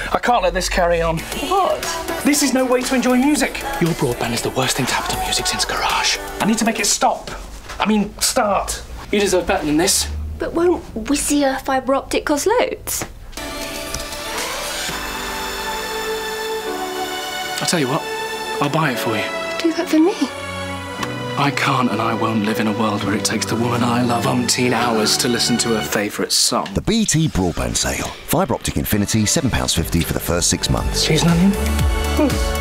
I can't let this carry on. What? This is no way to enjoy music. Your broadband is the worst thing to happen to music since Garage. I need to make it stop. I mean, start. You deserve better than this. But won't we see a fibre optic cost loads? I'll tell you what, I'll buy it for you. Do that for me. I can't and I won't live in a world where it takes the woman I love umpteen hours to listen to her favourite song. The BT Broadband Sale. Fibre optic Infinity, £7.50 for the first 6 months. Cheese and onion?